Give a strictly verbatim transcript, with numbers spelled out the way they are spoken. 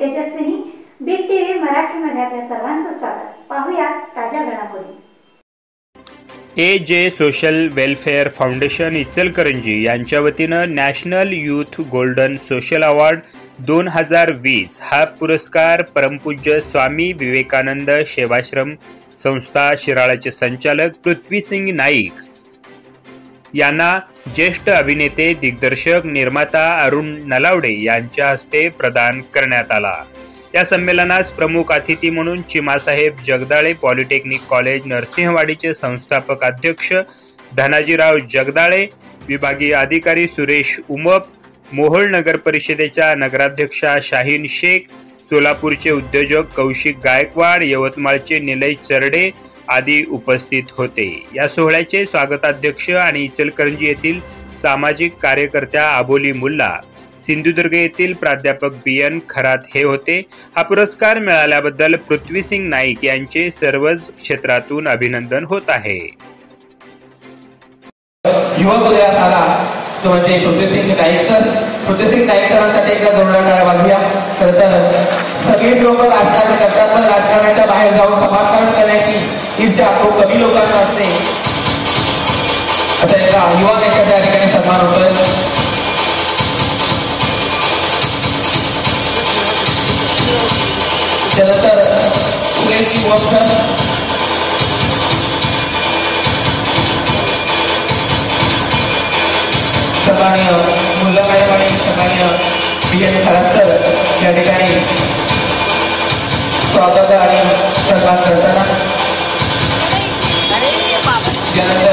Tejaswini, big TV मराठीमध्ये आपल्या सर्वांचं स्वागत. पाहूया ताज्या घडामोडी. ए जे सोशल वेलफेअर फाउंडेशन इचलकरंजी यांच्या वतीनं national youth golden social award दोन हजार वीस हा पुरस्कार परमपूज्य स्वामी विवेकानंद सेवाश्रम संस्था शिराळाचे संचालक पृथ्वीसिंग नाईक यांना ज्येष्ठ अभिनेते, दिग्दर्शक, निर्माता अरुण नलावडे यांच्या हस्ते प्रदान करण्यात आला. या संमेलनास प्रमुख अतिथी म्हणून चिमासाहेब जगदाळे पॉलिटेक्निक कॉलेज नरसिंहवाडीचे संस्थापक अध्यक्ष धनाजीराव जगदाळे, विभागीय अधिकारी सुरेश उमप, मोहोळ नगर परिषदेच्या नगराध्यक्षा शाहीन शेख, सोलापूरचे उद्योजक कौशिक गायकवाड, यवतमाळचे निलय चरडे आदी उपस्थित होते. या सोहळ्याचे स्वागताध्यक्ष आणि इचलकरंजी येथील सामाजिक कार्यकर्त्या आबोली मुल्ला, सिंधुदुर्ग येथील प्राध्यापक बी एन खरात हे होते. हा पुरस्कार मिळाल्याबद्दल पृथ्वीसिंग नाईक यांचे सर्वच क्षेत्रातून अभिनंदन होत आहे. युवक उदयास आला तो म्हणजे पृथ्वीसिंग नाईक सर. पृथ्वीसिंग नाईक सरांसाठी एकदा जोरदार टाळ्या वाजवूया. खरं तर सगळे लोक राजकारण करतात, पण राजकारणाच्या बाहेर जाऊन समाजकारण करण्याची इच्छा तो कमी लोकांना असते. असं एका युवा नेत्याच्या त्या ठिकाणी सन्मान होतोय. त्यानंतर सुरेश युवक सर, सन्माननीय मुल्ला मॅडम आणि सन्माननीय बी एन खरात सर या ठिकाणी स्वागत आणि सन्मान करताना.